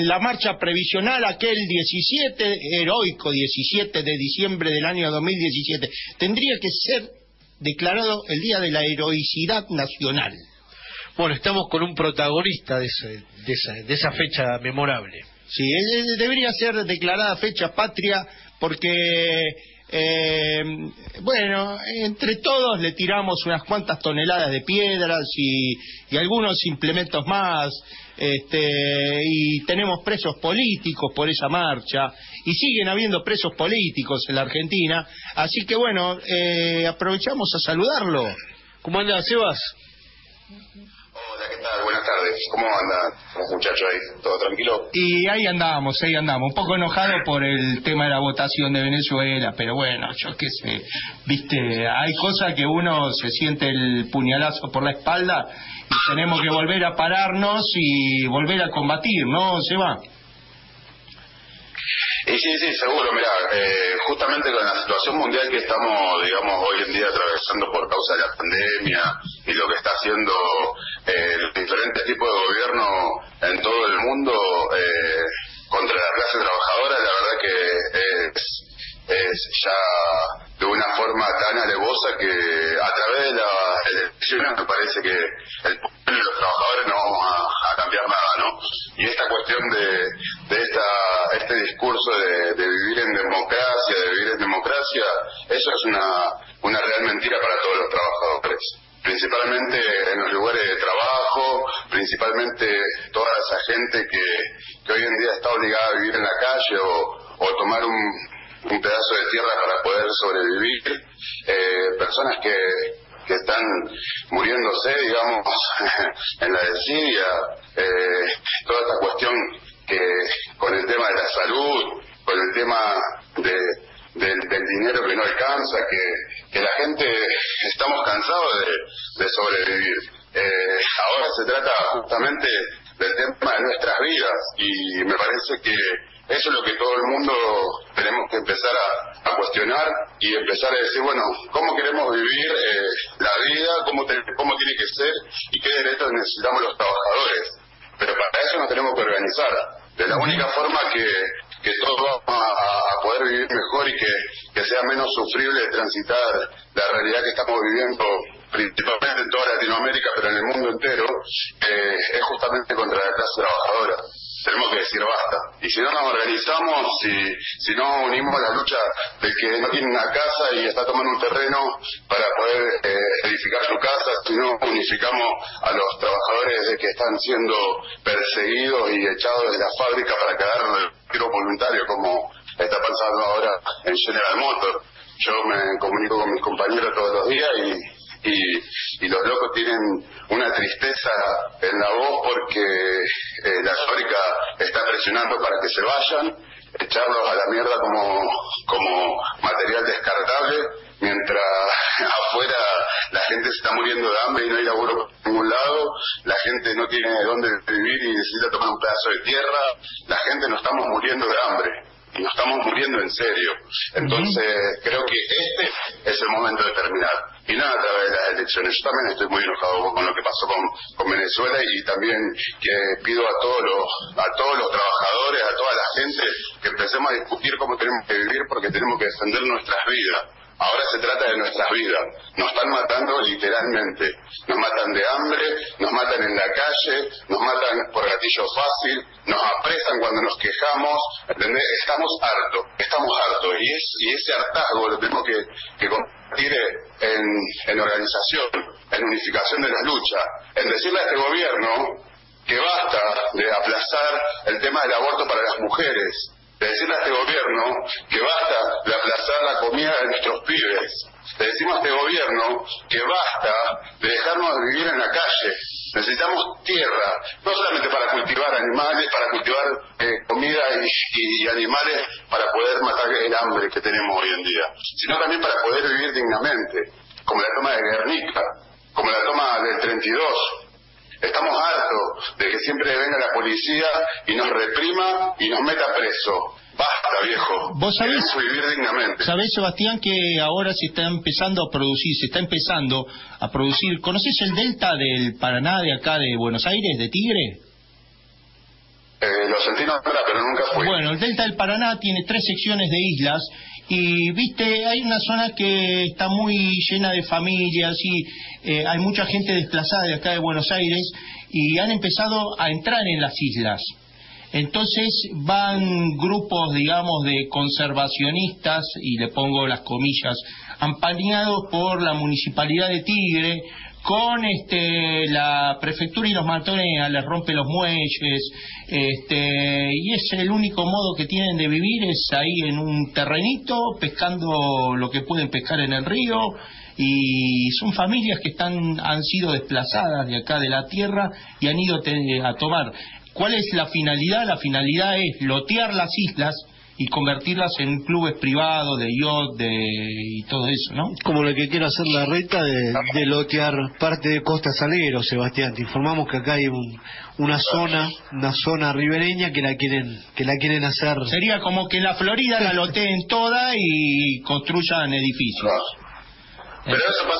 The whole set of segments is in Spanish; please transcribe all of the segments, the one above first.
en la marcha previsional aquel 17, heroico 17 de diciembre del año 2017, tendría que ser declarado el Día de la Heroicidad Nacional. Bueno, estamos con un protagonista de esa fecha memorable. Sí, debería ser declarada fecha patria porque, bueno, entre todos le tiramos unas cuantas toneladas de piedras y algunos implementos más, y tenemos presos políticos por esa marcha, y siguen habiendo presos políticos en la Argentina, así que bueno, aprovechamos a saludarlo. ¿Cómo anda, Sebas? Hola, ¿qué tal? Buenas tardes. ¿Cómo andan los muchachos ahí? ¿Todo tranquilo? Y ahí andamos, un poco enojado por el tema de la votación de Venezuela, pero bueno, yo qué sé, viste, hay cosas que uno se siente el puñalazo por la espalda y tenemos que volver a pararnos y volver a combatir, ¿no, Seba? Y sí, seguro, mirá, justamente con la situación mundial que estamos, digamos, hoy en día atravesando por causa de la pandemia y lo que está haciendo los diferentes tipos de gobierno en todo el mundo contra la clase trabajadora, la verdad que es ya de una forma tan alevosa que a través de las elecciones me parece que el pueblo y los trabajadores no vamos a cambiar nada, ¿no? Y esta cuestión de este discurso de vivir en democracia, eso es una real mentira para todos los trabajadores, principalmente en los lugares de trabajo, principalmente toda esa gente que hoy en día está obligada a vivir en la calle o tomar un pedazo de tierra para poder sobrevivir, personas que están muriéndose, digamos, en la desidia, toda esta cuestión que con el tema de la salud, con el tema del dinero que no alcanza, que la gente estamos cansados de sobrevivir. Ahora se trata justamente del tema de nuestras vidas y me parece que eso es lo que todo el mundo tenemos que empezar a cuestionar y empezar a decir, bueno, ¿cómo queremos vivir la vida? ¿Cómo tiene que ser? ¿Y qué derechos necesitamos los trabajadores? Pero para eso nos tenemos que organizar. De la única forma que todos vamos a poder vivir mejor y que sea menos sufrible transitar la realidad que estamos viviendo, principalmente en toda Latinoamérica, pero en el mundo entero, es justamente contra la clase trabajadora. Tenemos que decir basta. Y si no nos organizamos, si no unimos la lucha del que no tiene una casa y está tomando un terreno para poder edificar su casa, si no unificamos a los trabajadores que están siendo perseguidos y echados de la fábrica para quedar en el retiro voluntario, como está pasando ahora en General Motors. Yo me comunico con mis compañeros todos los días y los locos tienen una tristeza en la voz porque la fábrica está presionando para que se vayan, echarlos a la mierda como material descartable, mientras afuera la gente se está muriendo de hambre y no hay laburo por ningún lado, la gente no tiene dónde vivir y necesita tomar un pedazo de tierra, la gente nos estamos muriendo de hambre. Y nos estamos muriendo en serio. Entonces, creo que este es el momento de terminar. Y nada, a través de las elecciones. Yo también estoy muy enojado con lo que pasó con Venezuela y también que pido a todos los trabajadores, a toda la gente, que empecemos a discutir cómo tenemos que vivir porque tenemos que defender nuestras vidas. Ahora se trata de nuestras vidas. Nos están matando literalmente. Nos matan de hambre, nos matan en la calle, nos matan por gatillo fácil, nos apresan cuando nos quejamos, ¿entendés? Estamos hartos. Y ese hartazgo lo tenemos que convertir en organización, en unificación de las luchas, en decirle a este gobierno que basta de aplazar el tema del aborto para las mujeres, de decirle a este gobierno que basta de aplazar la comida de nuestros pibes, le decimos a este gobierno que basta de dejarnos vivir en la calle. Necesitamos tierra, no solamente para cultivar animales, para cultivar comida y animales para poder matar el hambre que tenemos hoy en día, sino también para poder vivir dignamente, como la toma de Guernica, como la toma del 32. Estamos hartos de que siempre venga la policía y nos reprima y nos meta preso. Basta, viejo. ¿Vos sabés, queremos vivir dignamente? ¿Sabés, Sebastián, que ahora se está empezando a producir, ¿conocés el delta del Paraná de acá de Buenos Aires, de Tigre? Lo sentí nombrar, pero nunca fui. Bueno, el Delta del Paraná tiene 3 secciones de islas y, viste, hay una zona que está muy llena de familias y hay mucha gente desplazada de acá de Buenos Aires y han empezado a entrar en las islas. Entonces van grupos, digamos, de conservacionistas, y le pongo las comillas, ampañados por la Municipalidad de Tigre, con la prefectura, y los matones les rompe los muelles, y es el único modo que tienen de vivir, es ahí en un terrenito, pescando lo que pueden pescar en el río, y son familias que han sido desplazadas de acá de la tierra y han ido a tomar. ¿Cuál es la finalidad? La finalidad es lotear las islas y convertirlas en clubes privados de yacht y todo eso, ¿no? Como lo que quiere hacer la reta de lotear parte de Costa Salguero, Sebastián. Te informamos que acá hay una zona ribereña que la quieren hacer. Sería como que en la Florida la loteen toda y construyan edificios. Pero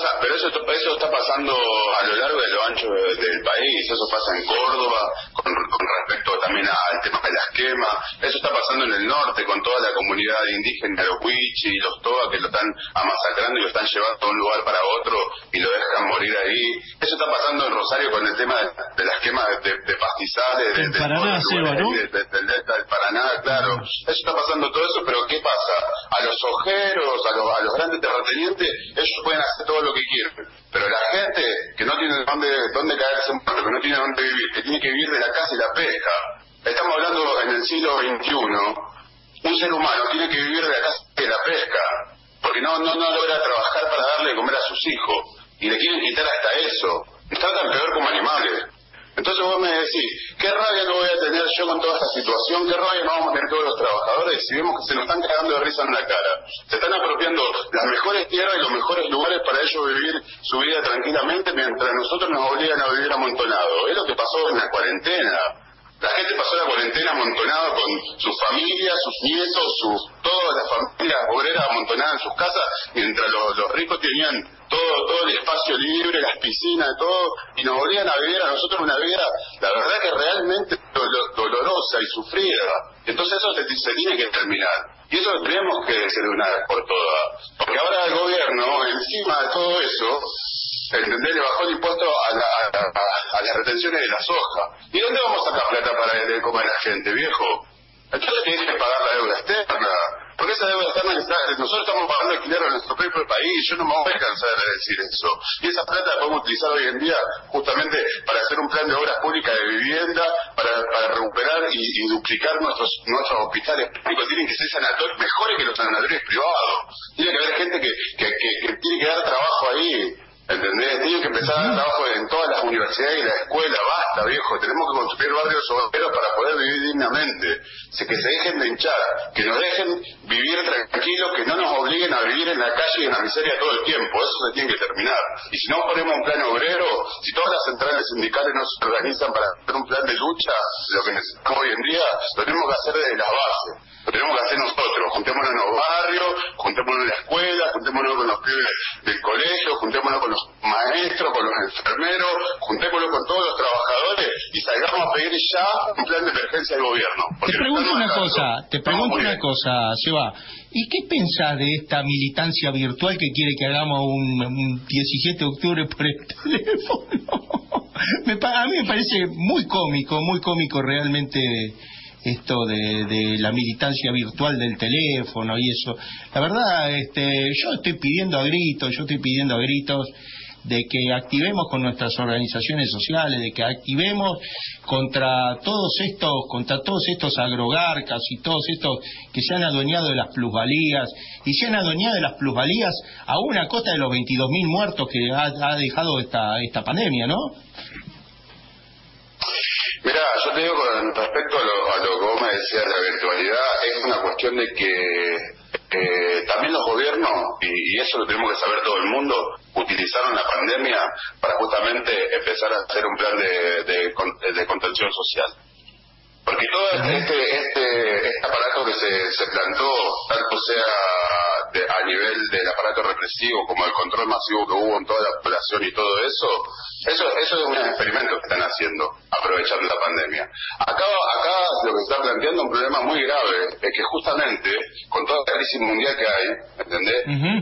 eso está pasando a lo largo y a lo ancho del país. Eso pasa en Córdoba con respecto también al tema de las quemas. Eso está pasando en el norte con toda la comunidad indígena, los Huichi y los Toba, que lo están amasacrando y lo están llevando de un lugar para otro y lo dejan morir ahí. Eso está pasando en Rosario con el tema de las quemas de pastizales, del Paraná, Seba, ¿no? Del delta del Paraná, claro. Eso está pasando todo eso, pero ¿qué pasa? A los ojeros, a los grandes terratenientes, ellos pueden hacer todo lo que quieren, pero la gente que no tiene dónde caerse muerto, que no tiene dónde vivir, que tiene que vivir de la caza y la pesca. Estamos hablando en el siglo XXI, un ser humano tiene que vivir de la caza y de la pesca, porque no logra trabajar para darle de comer a sus hijos, y le quieren quitar hasta eso. Nos tratan peor como animales. Entonces vos me decís, ¿qué rabia no voy a tener yo con toda esta situación? ¿Qué rabia no vamos a tener todos los trabajadores si vemos que se nos están cagando de risa en la cara? Se están apropiando las mejores tierras y los mejores lugares para ellos vivir su vida tranquilamente, mientras nosotros nos obligan a vivir amontonados. Es lo que pasó en la cuarentena. La gente pasó la cuarentena amontonada con sus familias, sus nietos, todas las familias obreras amontonadas en sus casas, mientras los ricos tenían todo el espacio libre, las piscinas, todo, y nos obligan a vivir a nosotros una vida, la verdad que realmente dolorosa y sufrida. Entonces eso se tiene que terminar. Y eso tenemos que decir de una vez por todas. Porque ahora el gobierno, encima de todo eso, ¿entendés? Le bajó el impuesto a las retenciones de la soja. ¿Y dónde vamos a sacar plata para darle de comer a la gente, viejo? Entonces tienes que pagar la deuda externa. Porque esa deuda externa nosotros estamos pagando alquiler a nuestro propio país. Yo no me voy a cansar de decir eso. Y esa plata la podemos utilizar hoy en día justamente para hacer un plan de obras públicas de vivienda, para recuperar y duplicar nuestros hospitales públicos. Tienen que ser sanatorios mejores que los sanatorios privados. Tiene que haber gente que tiene que dar trabajo ahí. ¿Entendés? Tienen que empezar a dar trabajo en todas las universidades y las escuelas. Basta, viejo. Tenemos que construir barrios obreros para poder vivir dignamente. Que se dejen de hinchar. Que nos dejen vivir tranquilos. Que no nos obliguen a vivir en la calle y en la miseria todo el tiempo. Eso se tiene que terminar. Y si no ponemos un plan obrero, si todas las centrales sindicales no se organizan para hacer un plan de lucha, lo que necesitamos hoy en día lo tenemos que hacer desde las bases. Lo tenemos que hacer nosotros. Juntémonos en los barrios, juntémonos en la escuela, juntémonos con los pibes del colegio, juntémonos con los maestros, con los enfermeros, juntémonos con todos los trabajadores y salgamos a pedir ya un plan de emergencia del gobierno. Te pregunto una cosa, Seba. ¿Y qué pensás de esta militancia virtual que quiere que hagamos un 17 de octubre por el teléfono? A mí me parece muy cómico realmente esto de la militancia virtual del teléfono y eso. La verdad, yo estoy pidiendo a gritos de que activemos con nuestras organizaciones sociales, de que activemos contra todos estos agrogarcas y todos estos que se han adueñado de las plusvalías, y se han adueñado de las plusvalías a una costa de los 22.000 muertos que ha dejado esta pandemia, ¿no? Mirá, yo te digo con respecto a lo que vos me decías de la virtualidad, es una cuestión de que también los gobiernos, y eso lo tenemos que saber todo el mundo, utilizaron la pandemia para justamente empezar a hacer un plan de contención social. Porque todo este aparato que se plantó, tanto sea a nivel del aparato aparato represivo, como el control masivo que hubo en toda la población y todo eso es un experimento que están haciendo, aprovechando la pandemia. Acá lo que se está planteando un problema muy grave, es que justamente, con toda la crisis mundial que hay, ¿entendés?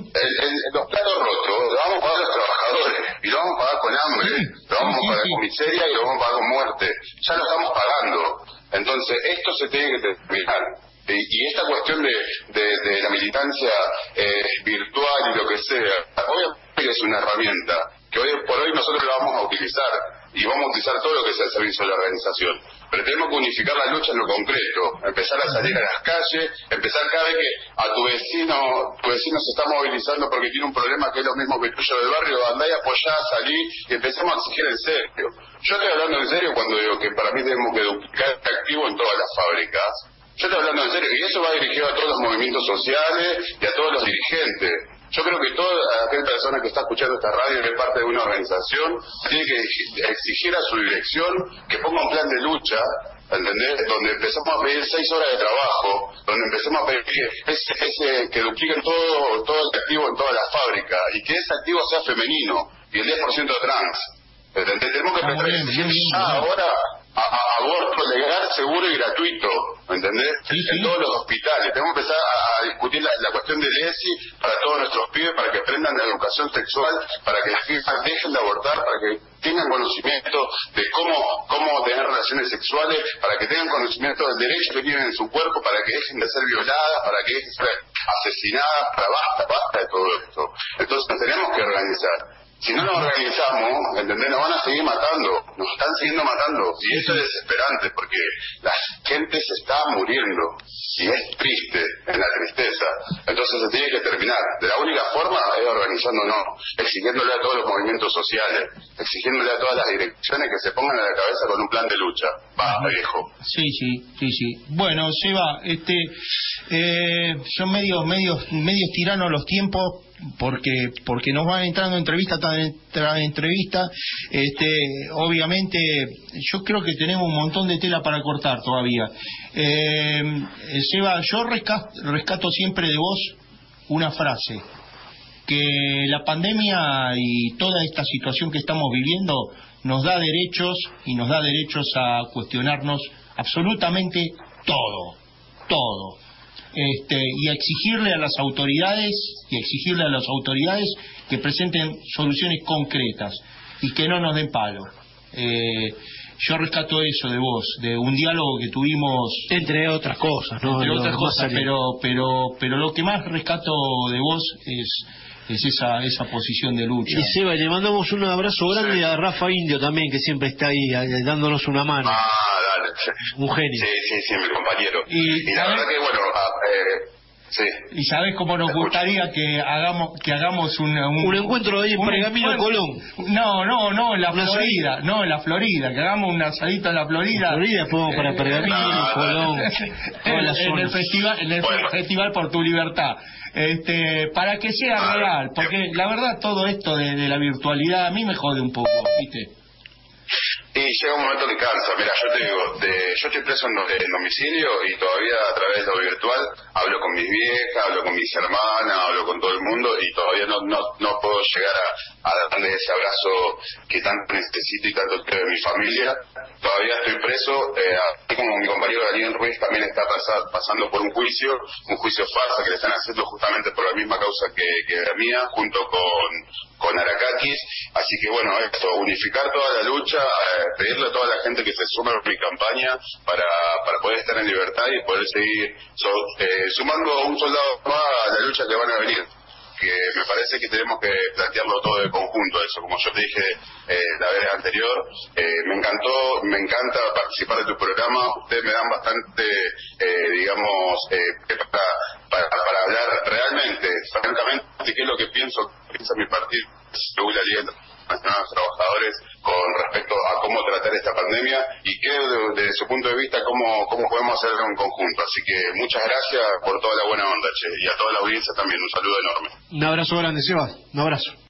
Los platos rotos los vamos a pagar los trabajadores, y lo vamos a pagar con hambre, lo vamos a pagar con miseria y lo vamos a pagar con muerte. Ya lo estamos pagando. Entonces, esto se tiene que terminar. Y esta cuestión de la militancia virtual y lo que sea, obviamente es una herramienta que hoy por hoy nosotros la vamos a utilizar, y vamos a utilizar todo lo que sea el servicio de la organización, pero tenemos que unificar la lucha en lo concreto, empezar a salir a las calles, empezar cada vez que a tu vecino se está movilizando porque tiene un problema que es lo mismo que el tuyo del barrio, andá y apoyá, salí y empezamos a exigir en serio. Yo estoy hablando en serio cuando digo que para mí tenemos que duplicar este activo en todas las fábricas. Yo estoy hablando en serio, y eso va dirigido a todos los movimientos sociales y a todos los dirigentes. Yo creo que toda aquella persona que está escuchando esta radio y es parte de una organización tiene que exigir a su dirección que ponga un plan de lucha, ¿entendés? Donde empezamos a pedir 6 horas de trabajo, donde empezamos a pedir que dupliquen todo el activo en todas las fábricas, y que ese activo sea femenino y el 10% trans. ¿Entendés? Tenemos que empezar a exigir ya ahora aborto legal, seguro y gratuito, ¿entendés? En todos los hospitales. Tenemos que empezar a discutir la cuestión del ESI para todos nuestros pibes, para que aprendan la educación sexual, para que las pibas dejen de abortar, para que tengan conocimiento de cómo tener relaciones sexuales, para que tengan conocimiento del derecho que tienen en su cuerpo, para que dejen de ser violadas, para que dejen de ser asesinadas, basta de todo esto. Entonces nos tenemos que organizar. Si no nos organizamos, ¿entendés? Nos van a seguir matando, nos están siguiendo matando, y eso es desesperante porque la gente se está muriendo y es triste, es la tristeza. Entonces se tiene que terminar. De la única forma es organizándonos, exigiéndole a todos los movimientos sociales, exigiéndole a todas las direcciones que se pongan a la cabeza con un plan de lucha. Basta, viejo. Sí. Bueno, Seba, son medios tiranos los tiempos, porque nos van entrando entrevista tras entrevista. Obviamente yo creo que tenemos un montón de tela para cortar todavía. Seba, yo rescato siempre de vos una frase: que la pandemia y toda esta situación que estamos viviendo nos da derechos, y nos da derechos a cuestionarnos absolutamente todo. Y exigirle a las autoridades que presenten soluciones concretas y que no nos den palo. Yo rescato eso de vos, de un diálogo que tuvimos, entre otras cosas, ¿no? Entre otras cosas, pero lo que más rescato de vos es esa posición de lucha. Y Seba, le mandamos un abrazo grande a Rafa Indio también, que siempre está ahí dándonos una mano. Dale. Un genio. Sí, mi compañero. Y la verdad que, bueno, sí. Y sabes cómo nos gustaría que hagamos un encuentro ahí en Pergamino, Colón. No, en la Florida, que hagamos un asadito en la Florida. Después vamos para Pergamino, Colón, en el festival Por Tu Libertad. Para que sea real, porque la verdad todo esto de la virtualidad a mí me jode un poco, ¿viste? Y llega un momento que cansa. Mira, yo te digo, yo estoy preso en domicilio y todavía a través de lo virtual hablo con mis viejas, hablo con mis hermanas, hablo con todo el mundo, y todavía no puedo llegar a darle ese abrazo que tanto necesito y tanto quiero de mi familia. Todavía estoy preso, así como mi compañero Daniel Ruiz también está pasando por un juicio farsa que le están haciendo justamente por la misma causa que la mía, junto con Arakakis. Así que bueno, esto, unificar toda la lucha, pedirle a toda la gente que se sume a mi campaña para poder estar en libertad y poder seguir sumando un soldado más a la lucha que van a venir. Que me parece que tenemos que plantearlo todo de conjunto, eso. Como yo te dije la vez anterior, me encanta participar de tu programa. Ustedes me dan bastante, para hablar realmente, francamente, qué es lo que piensa mi partido, la Liga Internacional de los Trabajadores, con respecto a cómo tratar esta pandemia y que desde su punto de vista cómo podemos hacerlo en conjunto. Así que muchas gracias por toda la buena onda, che, y a toda la audiencia también un saludo enorme. Un abrazo grande, Seba, un abrazo.